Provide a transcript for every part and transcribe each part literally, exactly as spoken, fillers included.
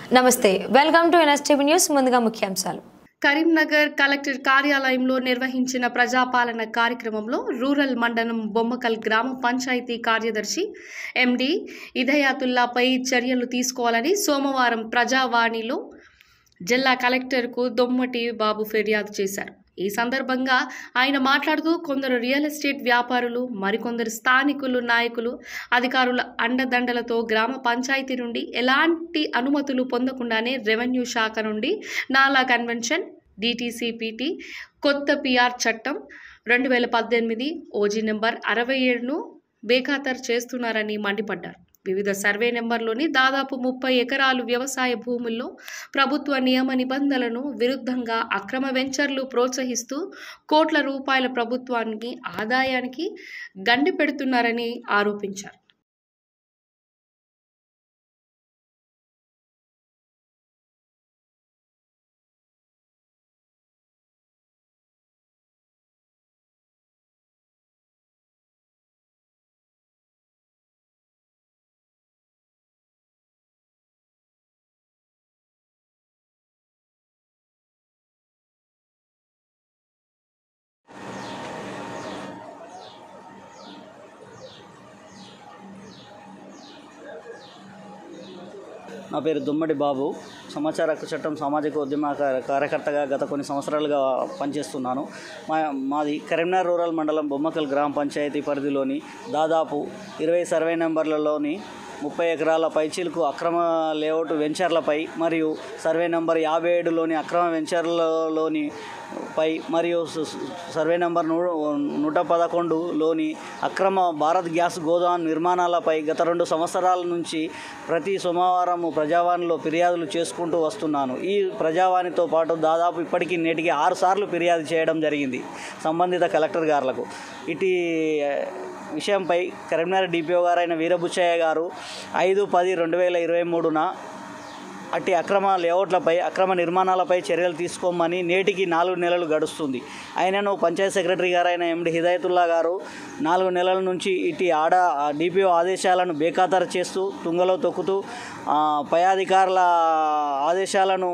నమస్తే, welcome to NSTV news. ముందుగా ముఖ్యాంశాలు. కరీంనగర్ కలెక్టర్ కార్యాలయంలో నిర్వహించిన ప్రజాపాలన కార్యక్రమంలో రూరల్ మండలం బొమ్మకల్ గ్రామ పంచాయతీ కార్యదర్శి ఎండి ఇదయాతుల్లాపై చర్యలు తీసుకోవాలని సోమవారం ప్రజావాణిలో జిల్లా కలెక్టర్కు దొమ్మటి బాబు ఫిర్యాదు చేశారు. ఈ సందర్భంగా ఆయన మాట్లాడుతూ కొందరు రియల్ ఎస్టేట్ వ్యాపారులు, మరికొందరు స్థానికులు, నాయకులు, అధికారుల అండదండలతో గ్రామ పంచాయతీ నుండి ఎలాంటి అనుమతులు పొందకుండానే రెవెన్యూ శాఖ నుండి నాలా కన్వెన్షన్, డిటిసిపిటి, కొత్త పిఆర్ చట్టం రెండు వేల పద్దెనిమిది ఓజీ నెంబర్ అరవై ఏడును బేఖాతరు చేస్తున్నారని మండిపడ్డారు. వివిధ సర్వే నెంబర్లోని దాదాపు ముప్పై ఎకరాలు వ్యవసాయ భూముల్లో ప్రభుత్వ నియమ నిబంధనలను విరుద్ధంగా అక్రమ వెంచర్లు ప్రోత్సహిస్తూ కోట్ల రూపాయల ప్రభుత్వానికి ఆదాయానికి గండి పెడుతున్నారని ఆరోపించారు. నా పేరు దుమ్మడి బాబు. సమాచార హక్కు చట్టం సామాజిక ఉద్యమ కార్యకర్తగా గత కొన్ని సంవత్సరాలుగా పనిచేస్తున్నాను. మా మాది కరీంనగర్ రూరల్ మండలం బొమ్మకల్ గ్రామ పంచాయతీ పరిధిలోని దాదాపు ఇరవై సర్వే నెంబర్లలోని ముప్పై ఎకరాల పైచీలకు అక్రమ లేఅవుట్ వెంచర్లపై మరియు సర్వే నెంబర్ యాభై ఏడులోని అక్రమ వెంచర్లలోని పై మరియు సర్వే నెంబర్ నూ నూట పదకొండులోని అక్రమ భారత్ గ్యాస్ గోదాం నిర్మాణాలపై గత రెండు సంవత్సరాల నుంచి ప్రతి సోమవారం ప్రజావాణిలో ఫిర్యాదులు చేసుకుంటూ వస్తున్నాను. ఈ ప్రజావాణితో పాటు దాదాపు ఇప్పటికీ నేటికి ఆరు సార్లు ఫిర్యాదు చేయడం జరిగింది సంబంధిత కలెక్టర్ గారులకు. ఇటీ విషయంపై కరీంనగర్ డిపిఓ గారైన వీరభుచ్చయ్య గారు ఐదు పది రెండు వేల ఇరవై మూడున అట్టి అక్రమ లేఅవుట్లపై, అక్రమ నిర్మాణాలపై చర్యలు తీసుకోమని నేటికి నాలుగు నెలలు గడుస్తుంది. అయినను పంచాయత్ సెక్రటరీ గారైన ఎండి హిదాయతుల్లా గారు నాలుగు నెలల నుంచి ఇటు ఆడ డిపిఓ ఆదేశాలను బేఖాతరు చేస్తూ, తుంగలో తొక్కుతూ, పై అధికారుల ఆదేశాలను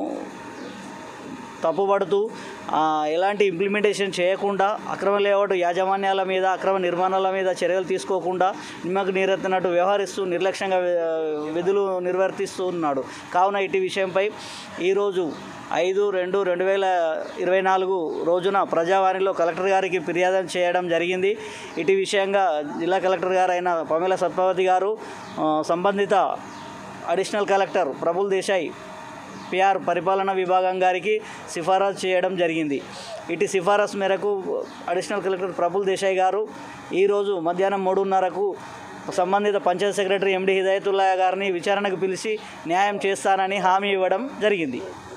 తప్పుపడుతూ ఎలాంటి ఇంప్లిమెంటేషన్ చేయకుండా అక్రమ లేఅవుట్ యాజమాన్యాల మీద, అక్రమ నిర్మాణాల మీద చర్యలు తీసుకోకుండా నిమ్మకు నీరెత్తినట్టు వ్యవహరిస్తూ నిర్లక్ష్యంగా విధులు నిర్వర్తిస్తూ ఉన్నాడు. కావున ఇటు విషయంపై ఈరోజు ఐదు రెండు రెండు వేల ఇరవై నాలుగు రోజున ప్రజావాణిలో కలెక్టర్ గారికి ఫిర్యాదు చేయడం జరిగింది. ఇటు విషయంగా జిల్లా కలెక్టర్ గారు అయిన పమేల సత్పవతి గారు సంబంధిత additional collector Prafull Desai PR పరిపాలనా విభాగం గారికి సిఫారసు చేయడం జరిగింది. ఇటు సిఫారసు మేరకు అడిషనల్ కలెక్టర్ ప్రఫుల్ దేశాయ్ గారు ఈరోజు మధ్యాహ్నం మూడున్నరకు సంబంధిత పంచాయత్ సెక్రటరీ ఎండి హిదాయతుల్లా గారిని విచారణకు పిలిచి న్యాయం చేస్తానని హామీ ఇవ్వడం జరిగింది.